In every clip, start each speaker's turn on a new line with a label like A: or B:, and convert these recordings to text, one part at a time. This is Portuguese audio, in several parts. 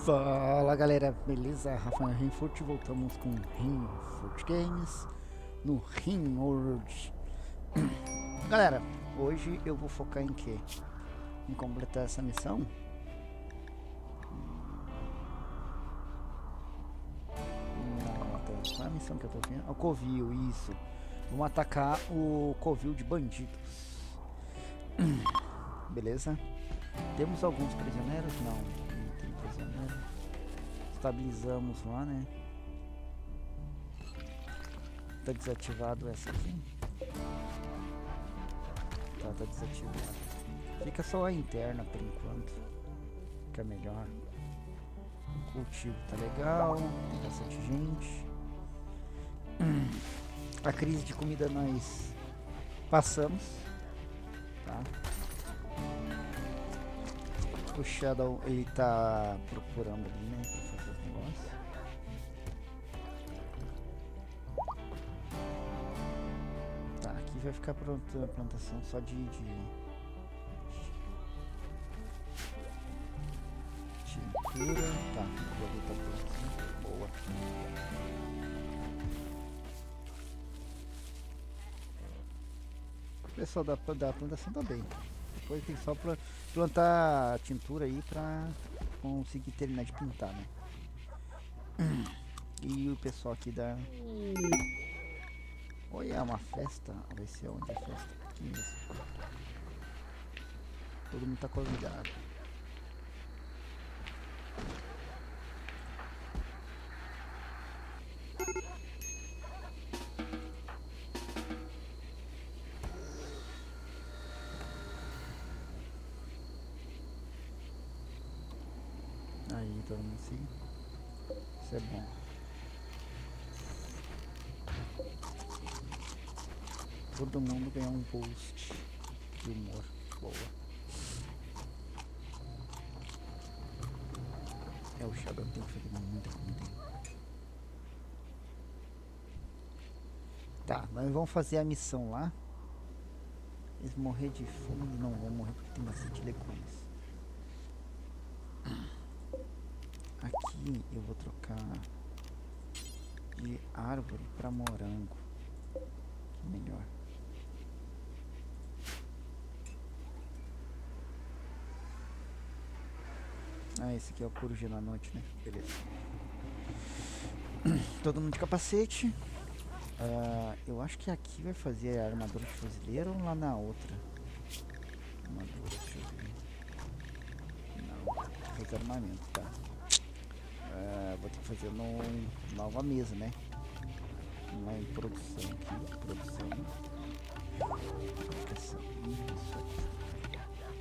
A: Fala galera, beleza? Rafael Rinfurt, voltamos com Rinfurt Games no Rimworld. Galera, hoje eu vou focar em quê? Em completar essa missão. Qual é a missão que eu tô vendo? O covil, isso. Vamos atacar o covil de bandidos. Beleza? Temos alguns prisioneiros? Não tem prisioneiro. Estabilizamos lá, né? Tá desativado essa aqui. Tá desativado. Fica só a interna por enquanto. Fica melhor. O cultivo tá legal. Tem bastante gente. A crise de comida nós passamos. Tá? O Shadow, ele tá procurando ali, né, pra fazer os negócios. Tá, aqui vai ficar pronta a plantação só de tintura. Tá, ficou ali, tá pronto. Boa. O pessoal da plantação tá bem. Depois tem só plantar tintura aí pra conseguir terminar de pintar, né? E o pessoal aqui da... Olha, é uma festa. Vai ser onde a festa? Aqui mesmo. Todo mundo tá convidado. Aí, todo mundo sim. Isso é bom. Todo mundo ganhou um boost de humor. Boa. É, o Shadow tem que fazer muita comida. Tá, nós vamos fazer a missão lá. Eles morrer de fome, não vão morrer porque tem bastante legumes. Aqui eu vou trocar de árvore para morango, que melhor. Ah, esse aqui é o coruja na noite, né? Beleza. Todo mundo de capacete. Eu acho que aqui vai fazer a armadura de fuzileiro ou lá na outra? Armadura, deixa eu ver. Não, tem que fazer armamento, tá? Vou ter que fazer nova mesa, né? Lá em produção aqui, produção. Isso aqui.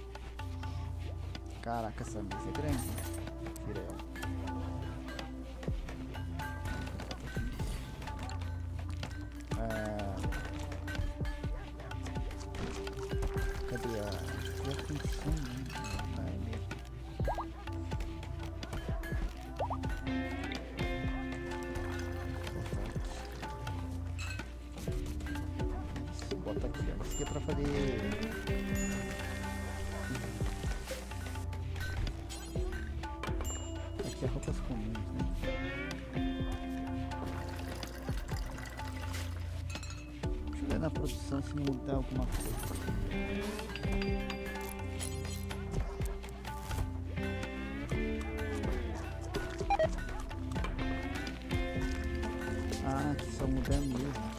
A: Caraca, essa mesa é grande, né? Tira ela. Cadê a função, né? Bota aqui, ó. Isso aqui é pra fazer... Aqui é roupas comuns, né? Deixa eu ver na produção se mudar alguma coisa. Ah, aqui só muda mesmo.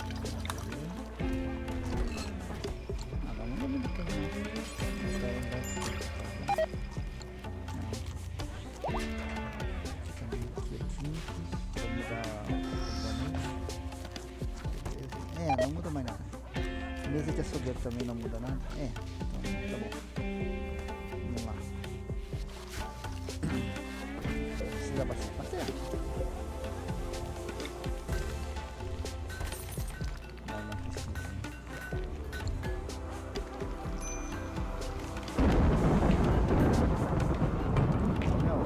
A: Não muda mais nada. Mesa de açougueiro também não muda nada. Então tá bom. Vamos lá. Precisa bastante matéria. Não precisa. Não,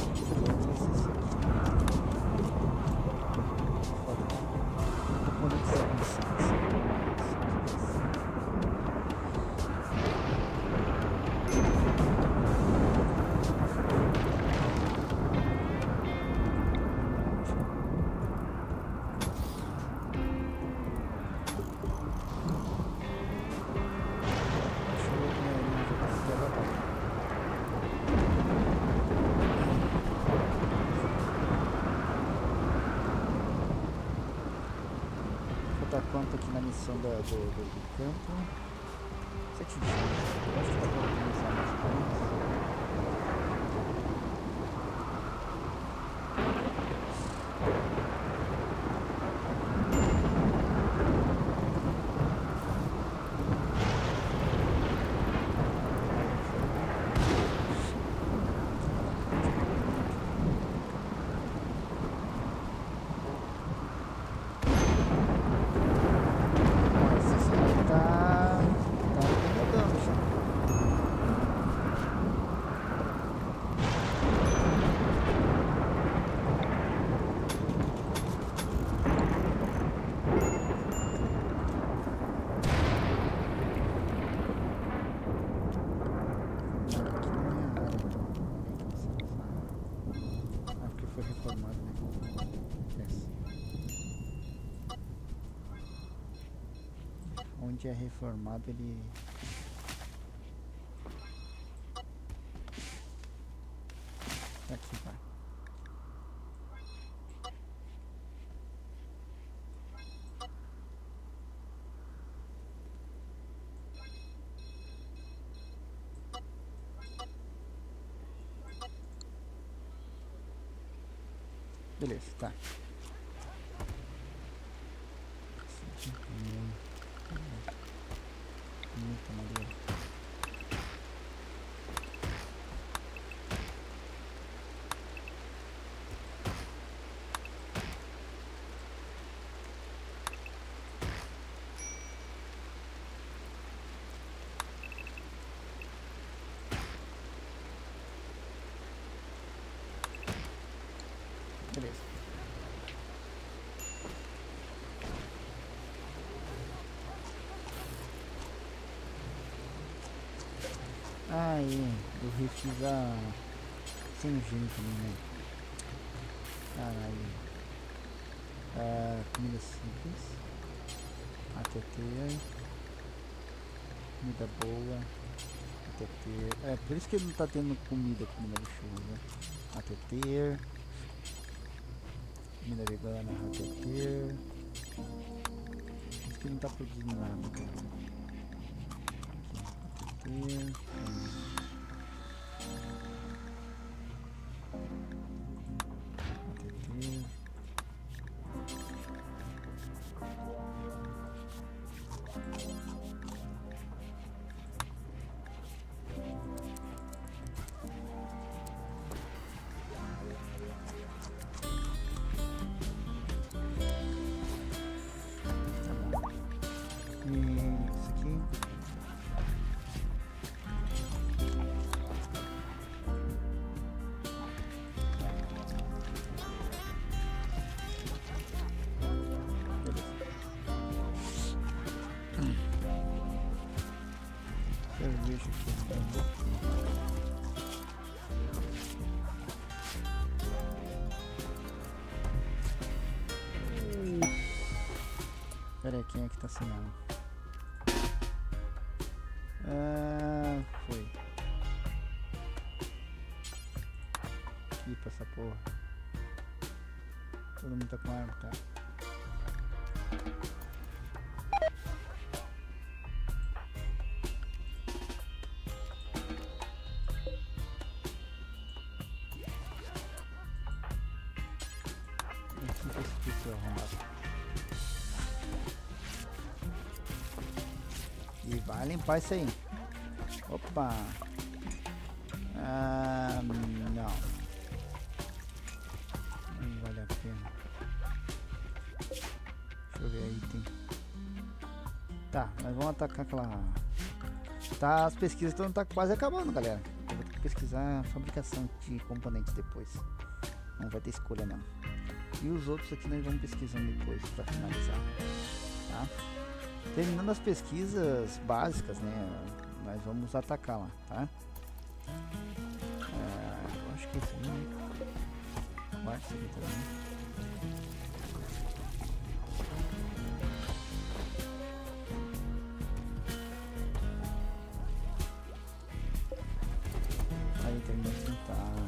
A: tá quanto aqui na missão do campo? 7 dias. Eu acho que dá pra organizar mais coisas. Onde é reformado ele... Aqui vai. Beleza, tá. Muita madeira. Beleza. Aí, eu refiz a... sem gênio também, né? Caralho. Comida simples. ATT. Comida boa. ATT. É, por isso que ele não tá tendo comida aqui no Marichuva, né? ATT. Comida vegana, ATT. Por isso que ele não tá produzindo nada, cara. Cerveja aqui. Pera aí, quem é que tá sem água? Foi. Aqui pra essa porra. Todo mundo tá com arma, tá? E vai limpar isso aí. Opa. Não. Não vale a pena. Deixa eu ver aí, tem. Tá, nós vamos atacar aquela... Tá, as pesquisas estão quase acabando, galera. Eu vou ter que pesquisar a fabricação de componentes depois. Não vai ter escolha não. E os outros aqui nós vamos pesquisando depois para finalizar, tá? Terminando as pesquisas básicas, né? Nós vamos atacar lá, tá? Eu acho que esse aí, né? Quartzo aqui também. Aí termina de tentar.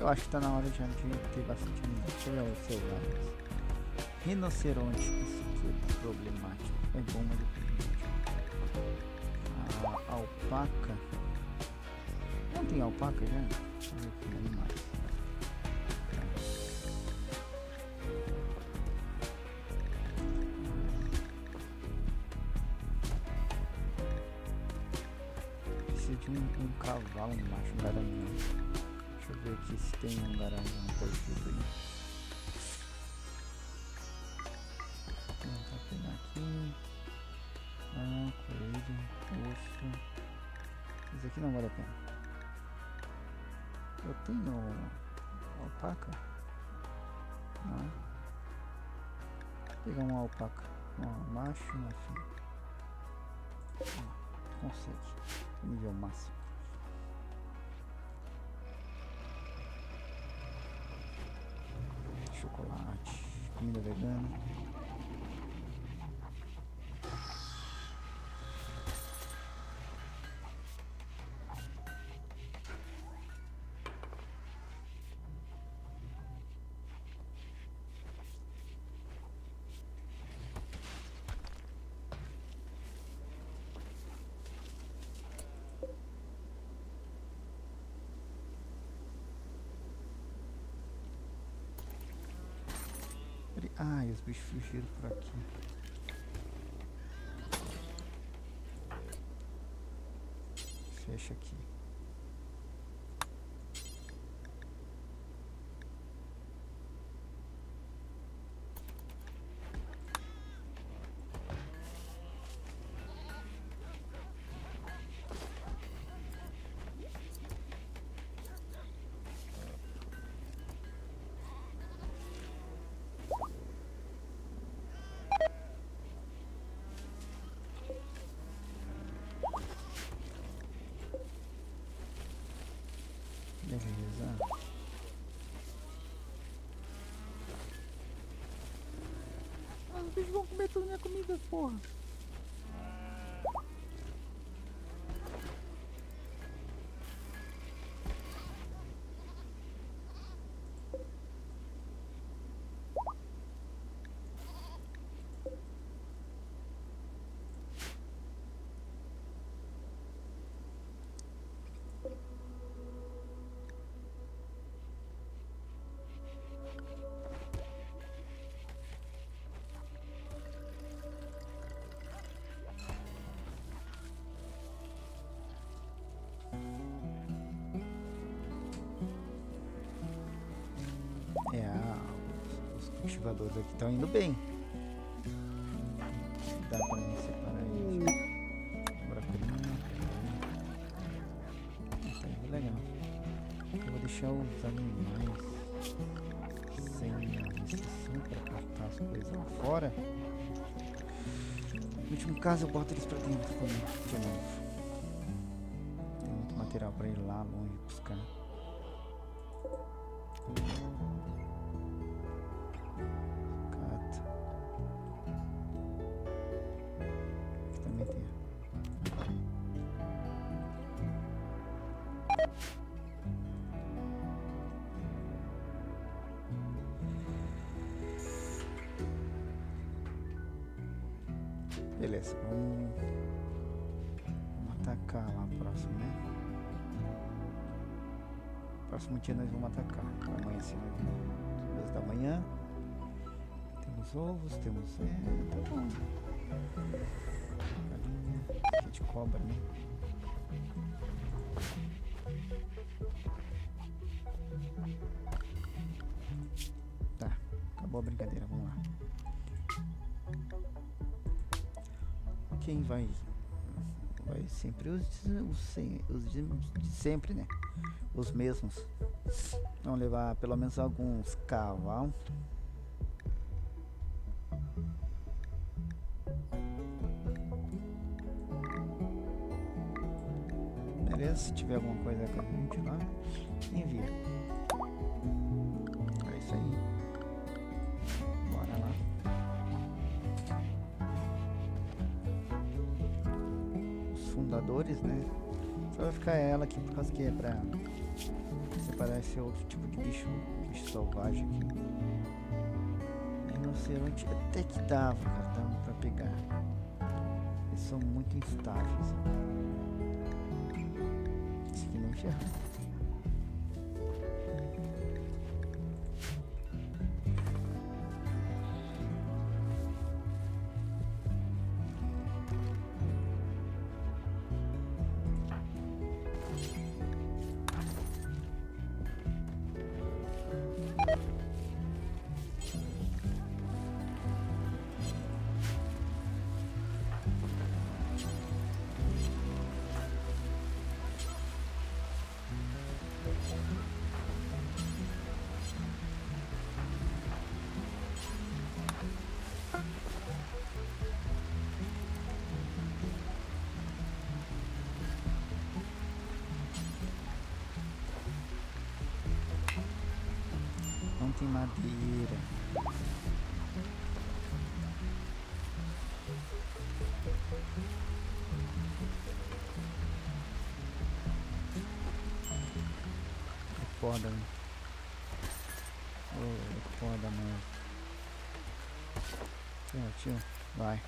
A: Eu acho que tá na hora já de ter bastante animal. Deixa eu ver o celular. Rinoceronte, isso aqui é problemático. É bom, mas é problemático. A alpaca. Não tem alpaca já? Deixa eu ver aqui, animais. Precisa de um cavalo, um macho, um garanhão. Deixa eu ver aqui se tem um garanhão perdido aí. Vou pegar aqui. Ah, coelho, urso. Isso aqui não vale a pena. Eu tenho alpaca? Não. Vou pegar uma alpaca. Uma macho e uma fêmea. Consegue. Nível máximo. Chocolate. Comida vegana. Ai, os bichos fugiram por aqui. Fecha aqui. Beleza. Ah, os bichos vão comer toda a minha comida, porra. Os cultivadores aqui estão indo bem. Dá pra mim separar eles. Bora pegar. Tá indo legal. Eu vou deixar os animais sem restrição para cortar as coisas lá fora. No último caso eu boto eles pra dentro de novo. Tem muito material pra ir lá longe buscar. Beleza, vamos atacar lá próximo, né? Próximo dia nós vamos atacar. Amanhã sim, 2 da manhã. Temos ovos, temos. Tá bom. Galinha, aqui de cobra, né? Tá, acabou a brincadeira, vamos lá. Quem vai sempre os de sempre, né? Os mesmos. Vamos levar pelo menos alguns cavalos. Beleza, se tiver alguma coisa com a gente lá, envia. É isso aí. Bora lá. caçadores, né? Só vai ficar ela aqui por causa que é pra separar esse outro tipo de bicho selvagem aqui. Rinoceronte até que dava, cara, dava pra pegar. Eles são muito instáveis. Esse aqui nem ferrou. Não tem madeira. É foda, né? Oh, é foda mesmo. Tio, vai.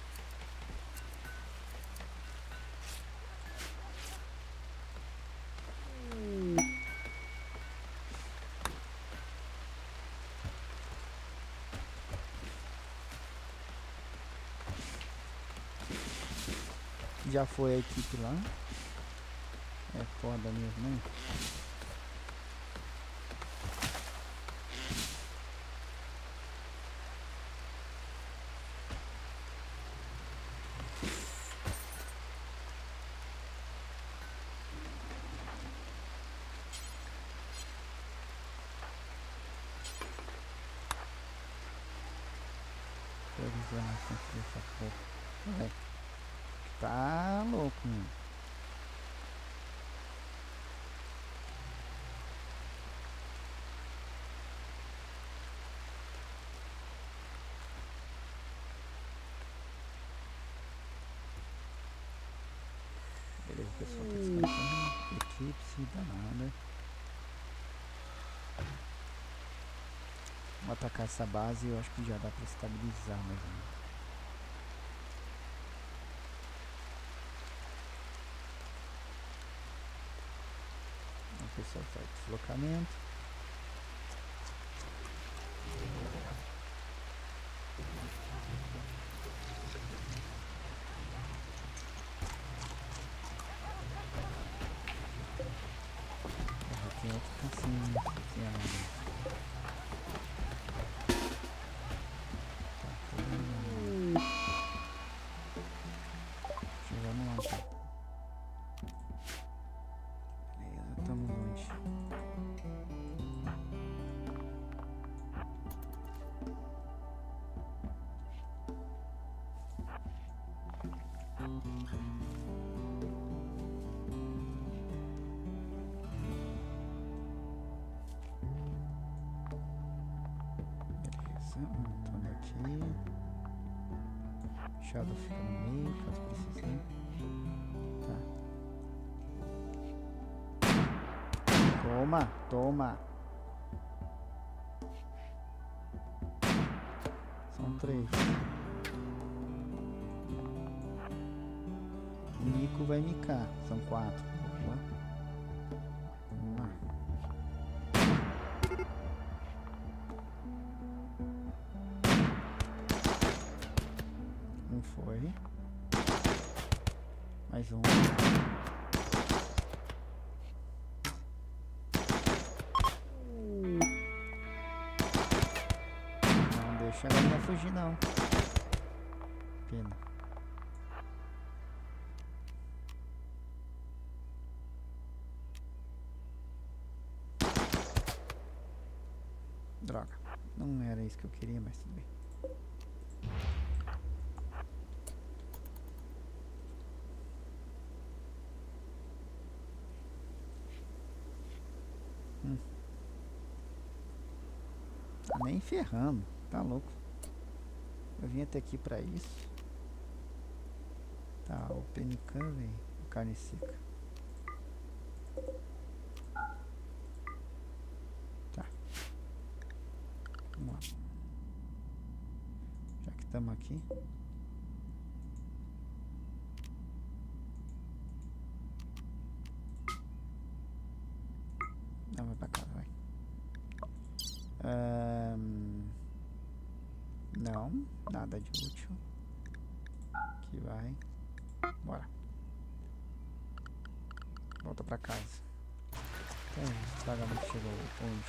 A: Já foi a equipe lá. É foda mesmo, né? Previsão aqui dessa porra. Vai. Tá louco, mano. Beleza, pessoal, tá descansando. Eclipse, danada. Vamos atacar essa base e eu acho que já dá pra estabilizar mais ou menos. O pessoal faz deslocamento. Tem outro cancinho, vamos lá, tá? Beleza, tamo longe. Antônio aqui. Shadow fica no meio, caso precise. Tá. Toma, toma. São 3. O Nico vai micar. São 4. Vamos lá. Um foi. Mais um. Não deixa a galinha fugir não. Pena. Droga. Não era isso que eu queria, mas tudo bem. Tá nem ferrando, tá louco. Eu vim até aqui pra isso. Tá, o Pelican, velho. carne seca. Tá. Vamos lá. Já que estamos aqui. Não, vai pra casa, vai. Não, nada de útil. Aqui vai. Bora. Volta pra casa. O pagamento chegou hoje.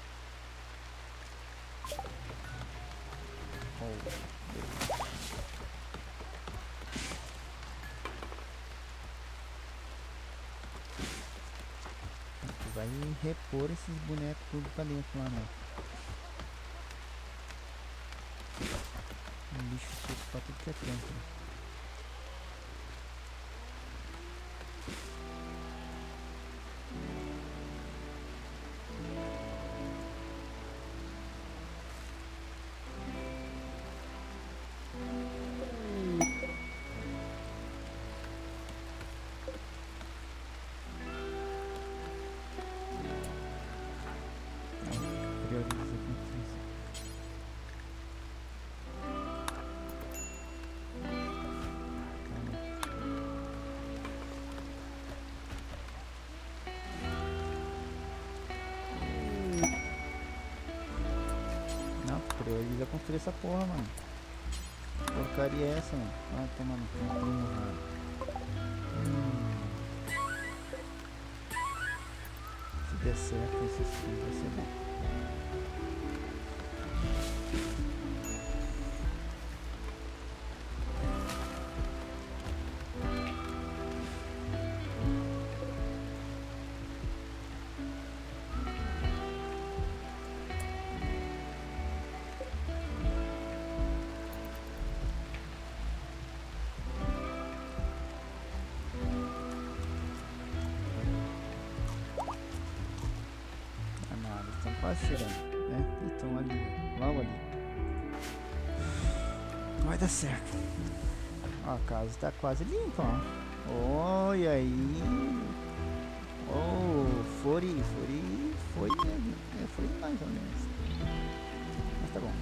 A: Vai repor esses bonecos tudo pra dentro lá, né? Um lixo seco pra tudo que é tempo. Né? Prioriza construir essa porra, mano. Que porcaria é essa, mano? Ah, toma no Se der certo, esse sim vai ser bom. Quase chegando, né? Então ali, logo ali. Vai dar certo. Ó, a casa tá quase limpa, ó. Olha aí. Oh, foi mesmo. Foi mais ou menos. Mas tá bom.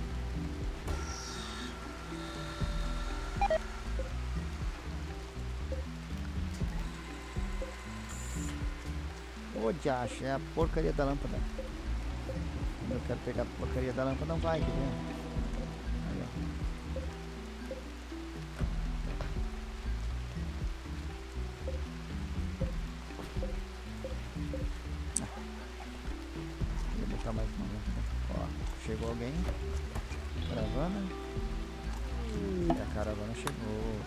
A: Ô, diacho, é a porcaria da lâmpada. Eu quero pegar a porcaria da lâmpada, não vai, quer ver? Aí, ó. Vou botar mais uma lâmpada. Ó, chegou alguém. Caravana. E a caravana chegou.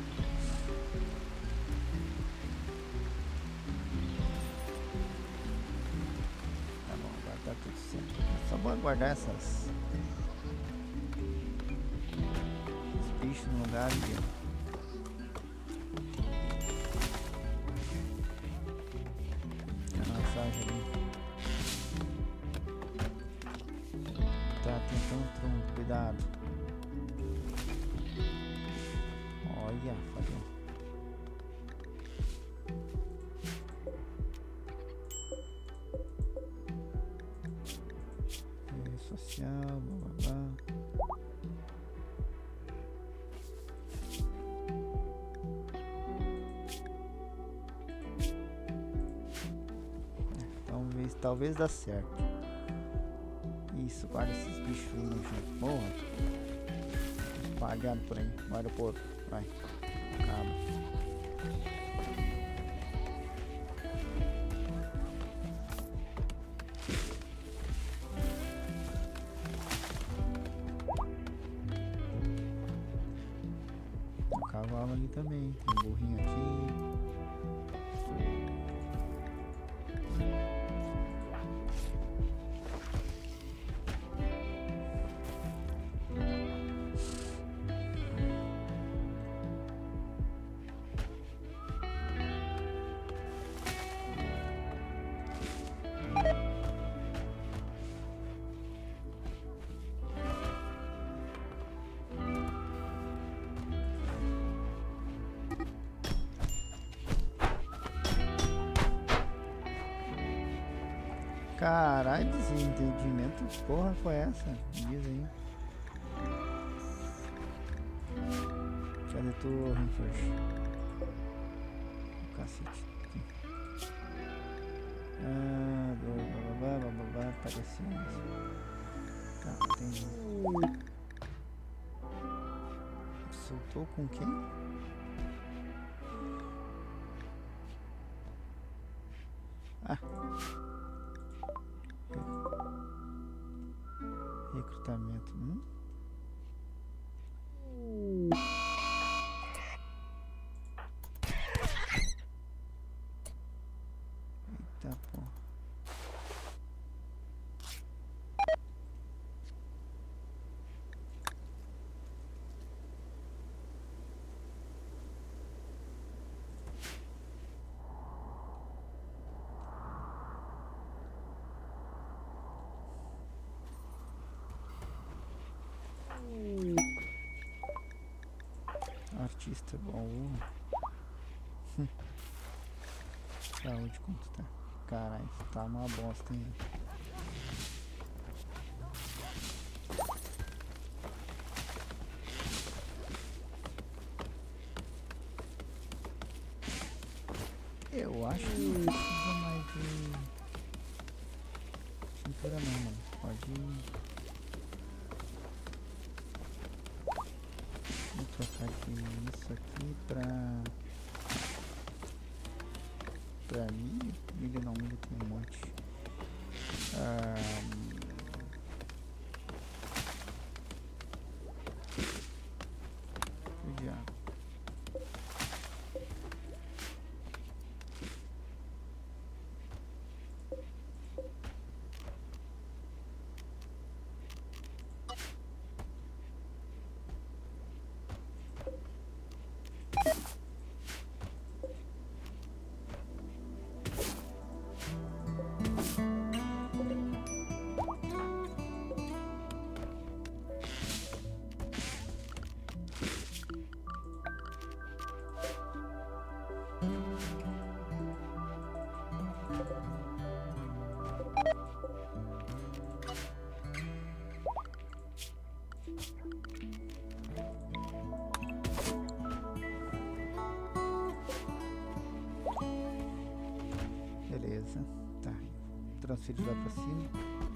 A: Tá tudo certo. Só vou aguardar esses bichos no lugar de... A mensagem ali. Tá tentando um trunfo, cuidado. Olha, falhou. Social, blá blá blá. Talvez dá certo. Isso, guarda esses bichos aí no chão. Morra. Espalhado por aí. No aeroporto. Vai. Acaba. Tem um cavalo ali também. Tem um burrinho aqui. Caralho, desentendimento, porra foi essa? Diz aí. Cadê tu, Renforce? Cacete. Bababá, parecendo. Tá, entendi. Soltou com quem? Ah. Recrutamento. Eita porra. Artista bom. Saúde, como tu tá? Caralho, tá uma bosta, hein? Eu acho que não precisa mais de cintura não, mano. Pode vou trocar isso aqui pra milho. Milho não, milho tem um monte. Beleza, tá. Transferir lá pra cima.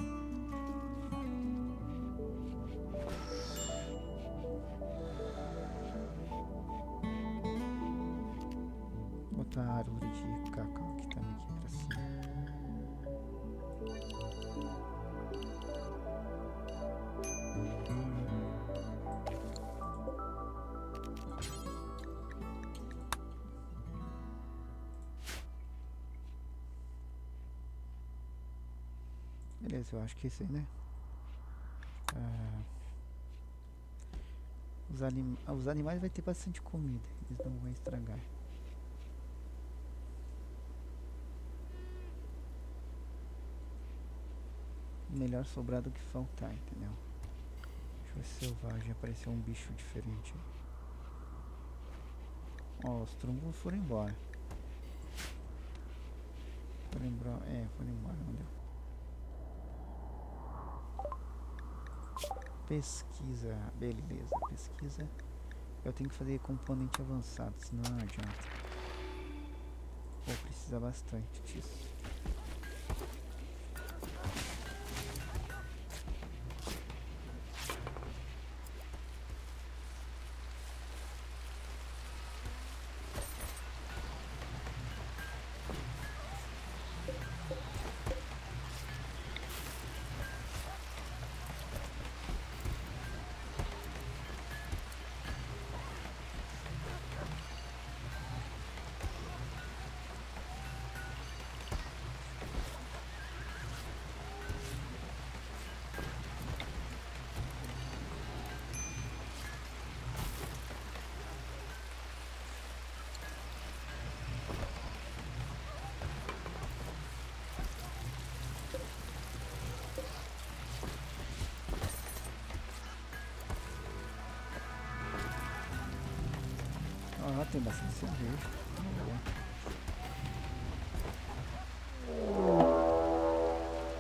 A: Botar a árvore de cacau aqui também aqui pra cima. Beleza, eu acho que é isso aí, né? Os animais vai ter bastante comida, eles não vão estragar. Melhor sobrar do que faltar, entendeu? Deixa eu ver se selvagem apareceu um bicho diferente. Ó, os trumbos foram embora. Foram embora, não deu. Pesquisa, beleza, pesquisa. Eu tenho que fazer componente avançado, senão não adianta. Vou precisar bastante disso. Ah, tem bastante cerveja.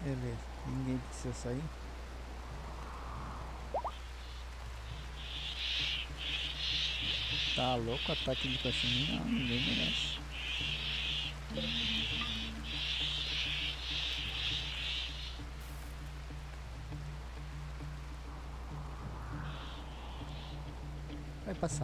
A: Beleza, ninguém precisa sair. Tá louco, ataque de guaxinim? Não, ninguém merece. Vai passar.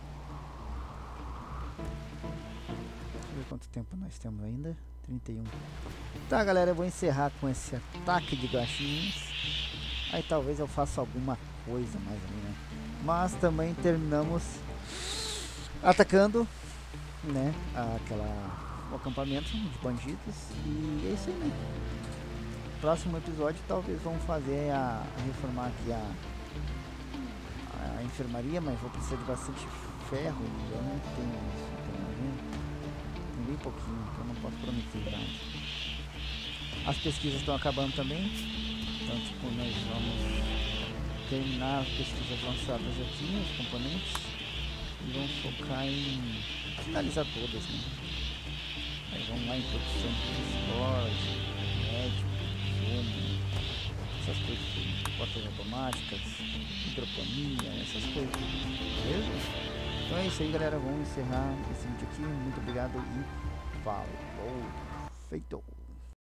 A: Deixa eu ver quanto tempo nós temos ainda. 31. Tá, galera, eu vou encerrar com esse ataque de guaxinins. Aí talvez eu faça alguma coisa mais ali, né? Mas também terminamos atacando, né, o acampamento de bandidos. E é isso aí, né? Próximo episódio talvez vamos fazer reformar aqui a enfermaria, mas vou precisar de bastante ferro e eu não tenho isso, tem bem pouquinho, então não posso prometer nada. As pesquisas estão acabando também, então tipo, nós vamos terminar as pesquisas lançadas aqui, os componentes, e vamos focar em finalizar todas, né? Aí vamos lá em produção de esporos, médico, insumo, essas coisas, portas automáticas, hidroponia, essas coisas, beleza? Então é isso aí, galera, vamos encerrar esse vídeo aqui, muito obrigado e falou, feito!